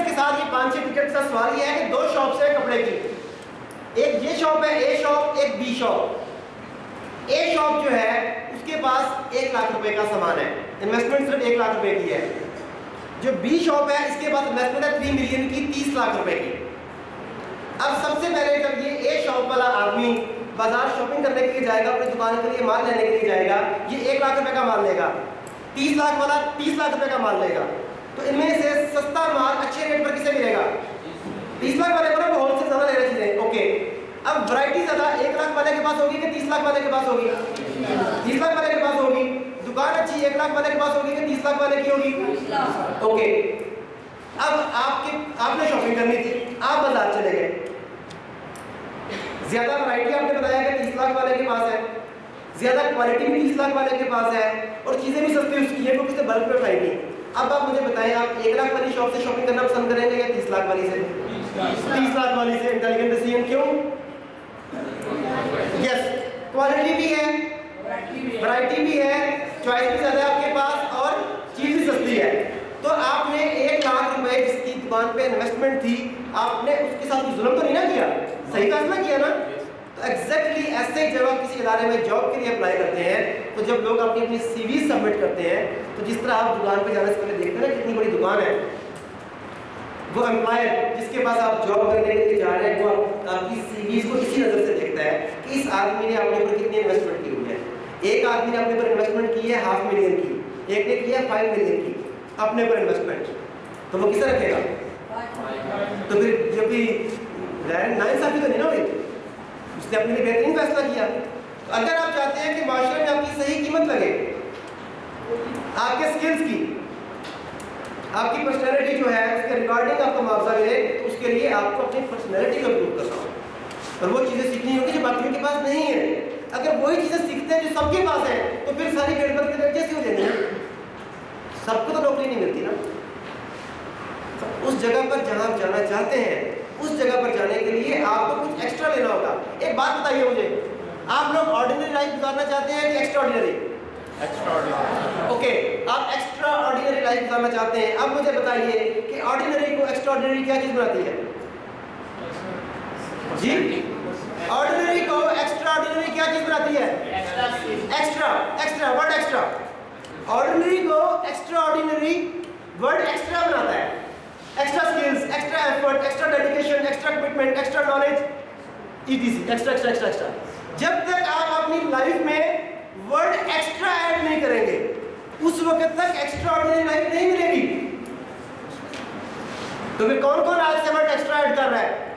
के साथ ये 5-6 टिकट का सवाल ये है कि 2 शॉप्स है कपड़े की, एक ये शॉप है ए शॉप, एक बी शॉप। ए शॉप जो है उसके पास 1 लाख रुपए का सामान है, इन्वेस्टमेंट सिर्फ 1 लाख रुपए की है। जो बी शॉप है इसके पास इन्वेस्टमेंट है 3 मिलियन की, 30 लाख रुपए की। अब सबसे पहले जब ये ए शॉप वाला आदमी बाजार शॉपिंग करने के लिए जाएगा, अपनी दुकान के लिए माल लेने के लिए जाएगा, ये 1 लाख रुपए का माल लेगा, 30 लाख वाला 30 लाख रुपए का माल लेगा। तो इनमें से सस्ता माल अच्छे रेट पर किसे मिलेगा? 30 लाख वाले को ना, होलसेल ज्यादा ले रहे चीजें। ओके, अब वैरायटी ज्यादा 1 लाख वाले के पास होगी कि 30 लाख वाले के पास होगी? 30 लाख वाले के पास होगी। दुकान अच्छी 1 लाख वाले के पास होगी कि 30 लाख वाले की होगी? ओके, अब आपने शॉपिंग करनी थी, आप बाजार चले गए, ज्यादा वैरायटी आपने बताया कि 30 लाख वाले के पास है, ज्यादा क्वालिटी भी 30 लाख वाले के पास है और चीजें भी सस्ती उसकी है, क्योंकि उसने बल्क में उठाएगी। अब आप मुझे बताएं, आप 1 लाख वाली शॉप से शॉपिंग करना पसंद करेंगे या 30 लाख वाली से? 30 लाख वाली से। Intelligent decision. क्यों? यस, क्वालिटी भी है, वैरायटी भी है, चॉइस भी ज्यादा है आपके पास और चीज भी सस्ती है। तो आपने 1 लाख रुपए जिसकी दुकान पे इन्वेस्टमेंट थी, आपने उसके साथ जुल्म तो नहीं ना किया, सही फैसला किया ना? तो एग्जैक्टली ऐसे जब आप किसी इदारे में जॉब के लिए अप्लाई करते हैं, तो जब लोग अपनी सीवी सबमिट करते हैं, तो जिस तरह आप दुकान पे जाने से पहले देखते हैं ना कितनी बड़ी दुकान है, वो एम्प्लॉयर जिसके पास आप जॉब करने के लिए जा रहे हैं, वो आपकी सीवीज को इसी नज़र से देखता है कि इस आदमी ने अपने ऊपर कितनी इन्वेस्टमेंट की हुई है। एक आदमी ने अपने ऊपर इन्वेस्टमेंट की है 500,000 की, एक ने की है 5 मिलियन की अपने ऊपर इन्वेस्टमेंट, तो वो किसे रखेगा? तो फिर जो भी नाइंसाफी तो नहीं ना हुई, उसने अपने लिए बेहतरीन फैसला किया। तो अगर आप चाहते हैं कि माशरे में आपकी सही कीमत लगे, आपके स्किल्स की, आपकी पर्सनैलिटी जो है उसके रिगार्डिंग आपको मुआवजा मिले, तो उसके लिए आपको अपनी पर्सनैलिटी को इम्प्रूव करना होगा और वो चीज़ें सीखनी होगी जो बाकियों के पास नहीं है। अगर वही चीज़ें सीखते हैं जो सबके पास है, तो फिर सारी गड़बड़ के कैसे हो जाएंगे? सबको तो नौकरी नहीं मिलती ना। तो उस जगह पर जहाँ आप जाना चाहते हैं, उस जगह पर जाने के लिए आपको कुछ एक्स्ट्रा लेना होगा। एक बात बताइए मुझे, आप लोग ऑर्डिनरी लाइफ गुजारना चाहते हैं कि एक्स्ट्रा ऑर्डिनरी? ओके, आप एक्स्ट्रा ऑर्डिनरी लाइफ गुजारना चाहते हैं। अब मुझे बताइए कि ऑर्डिनरी को एक्स्ट्रा ऑर्डिनरी क्या चीज बनाती है? जी, ऑर्डिनरी को एक्स्ट्रा ऑर्डिनरी क्या चीज बनाती है? Extra, extra, word extra. Ordinary को एक्स्ट्रा ऑर्डिनरी वर्ड एक्स्ट्रा बनाता है। Extra skills, extra effort, extra dedication, extra commitment, extra knowledge, etc, extra extra extra extra. जब तक आप अपनी लाइफ में वर्ड एक्स्ट्रा ऐड नहीं करेंगे, उस वक्त तक एक्स्ट्रा ऑर्डिनरी लाइफ नहीं मिलेगी। तो फिर कौन कौन आज से वर्ड एक्स्ट्रा ऐड कर रहा है?